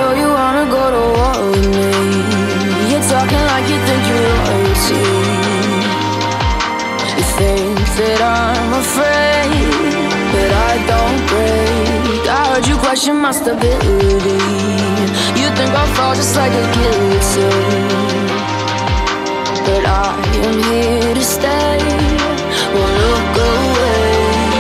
So you wanna go to war with me? You're talking like you think you're royalty. You think that I'm afraid, but I don't break. I heard you question my stability. You think I'll fall just like a guillotine, but I am here to stay. Won't look away.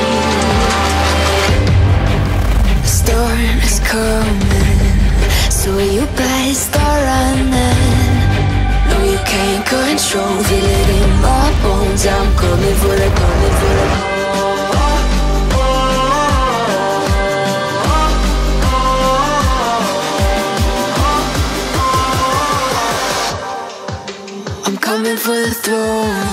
The storm is coming, so you better start running. No, you can't control, feel it in my bones. I'm coming for the, coming for the. I'm coming for the throne.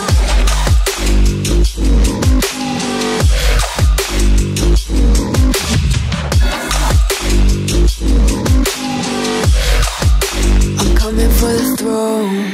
I'm coming for the throne.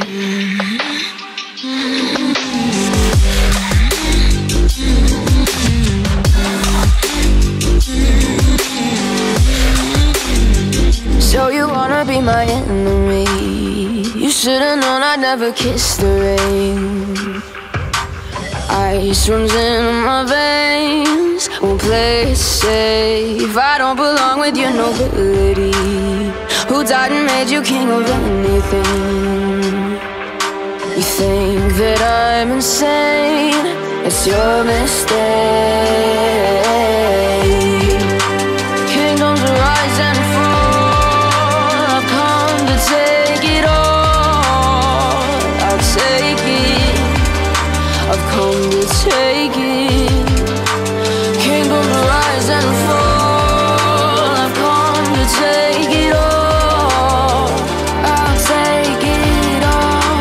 So you wanna be my enemy? You should've known I'd never kiss the rain. Ice runs in my veins, won't play it safe. I don't belong with your nobility. Who died and made you king of anything? You think that I'm insane? It's your mistake. Kingdoms rise and fall, I've come to take it all. I'll take it, I've come to take it. Kingdoms rise and fall, I've come to take it all. I'll take it all.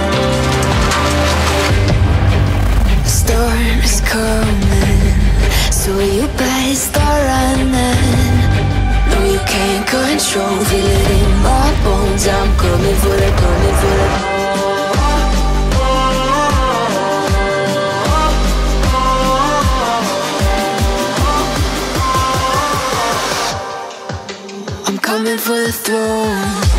The storm is coming, so you better start running. No, you can't control, feel it in my bones. I'm coming for the, coming for the. I'm coming for the throne.